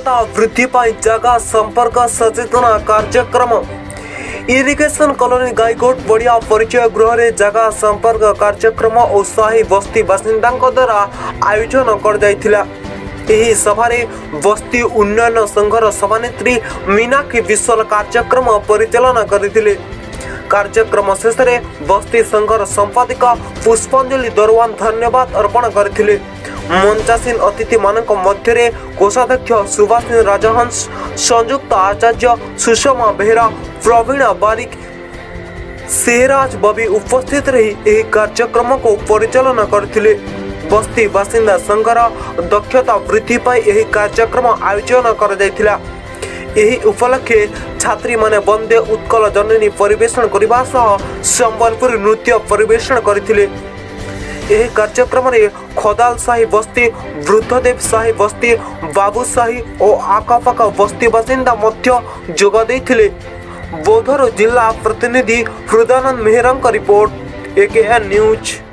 दक्षता वृद्धि पाई जगह संपर्क सचेतना कार्यक्रम इरिगेशन कॉलोनी गाईकोट बढ़िया परिचय गृह रे जगह संपर्क कार्यक्रम और साही बस्ती बासिंदा द्वारा आयोजन कर जाइथिला। एही सभारे बस्ती उन्नयन संघर सभानेत्री मीनाक्षी विश्वाल कार्यक्रम परिचालन करथिले। कार्यक्रम शेष में बस्ती संघर संपादिक पुष्पांजलि दरवान धन्यवाद अर्पण करथिले। मंचासीन अतिथि मानक मध्य कोषाध्यक्ष सुभाषिनी राजहंस, संयुक्त आचार्य सुषमा बेहरा, प्रवीणा बारिक, सेहराज बबी उपस्थित रही यह कार्यक्रम को परिचालन करथिले। बस्ती बासिंदा संघर दक्षता वृद्धि पाई यह कार्यक्रम आयोजन कर जाइथिला। यही उपलक्षे छात्री माने वंदे उत्कल जननी परिवेषण करने सह संबलपुर नृत्य परिवेषण करथिले। यह कार्यक्रम रे खोदाल साही बस्ती, वृद्धदेव साही बस्ती, बाबू साही और आखपाख बस्ती बासिंदा मध्य जोग देथिले। बौद्धर जिला प्रतिनिधि Hridayanand Mehra report, AKN news.